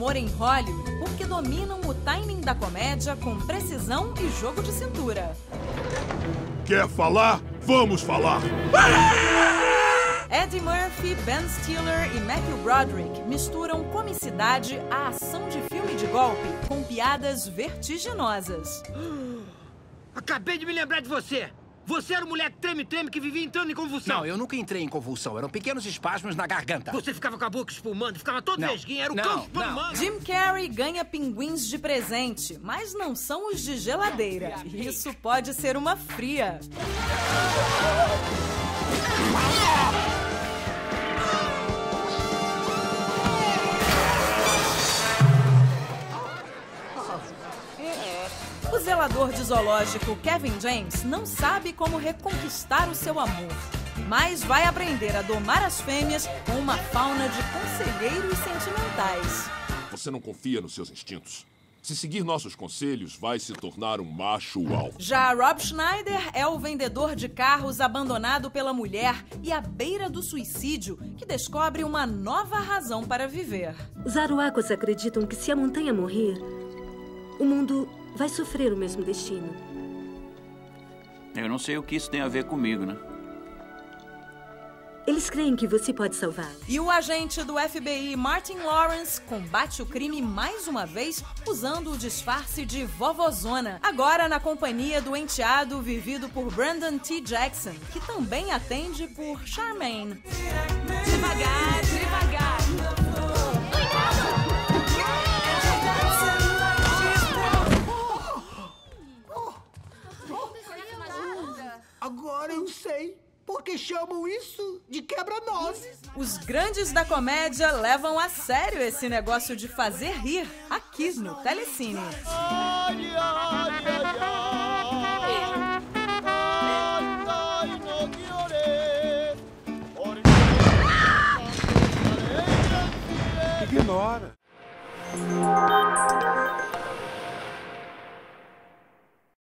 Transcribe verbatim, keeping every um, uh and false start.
humor em Hollywood porque dominam o timing da comédia com precisão e jogo de cintura. Quer falar? Vamos falar! Eddie Murphy, Ben Stiller e Matthew Broderick misturam comicidade à ação de filme de golpe com piadas vertiginosas. Acabei de me lembrar de você! Você era o moleque treme-treme que vivia entrando em convulsão. Não, eu nunca entrei em convulsão. Eram pequenos espasmos na garganta. Você ficava com a boca espumando, ficava todo Não. vesguinho, era o Não, cão não. espumando. Jim Carrey ganha pinguins de presente, mas não são os de geladeira. Isso pode ser uma fria. O zelador de zoológico Kevin James não sabe como reconquistar o seu amor, mas vai aprender a domar as fêmeas com uma fauna de conselheiros sentimentais. Você não confia nos seus instintos. Se seguir nossos conselhos, vai se tornar um macho alfa. Já Rob Schneider é o vendedor de carros abandonado pela mulher e à beira do suicídio, que descobre uma nova razão para viver. Os aruacos acreditam que se a montanha morrer, o mundo vai sofrer o mesmo destino. Eu não sei o que isso tem a ver comigo, né? Eles creem que você pode salvar. E o agente do F B I, Martin Lawrence, combate o crime mais uma vez usando o disfarce de vovozona. Agora na companhia do enteado vivido por Brandon T. Jackson, que também atende por Charmaine. Devagar, devagar. Agora eu sei por que chamam isso de quebra-nozes. Os grandes da comédia levam a sério esse negócio de fazer rir aqui no Telecine. Ai, ai, ai, ai, ai, não Ignora.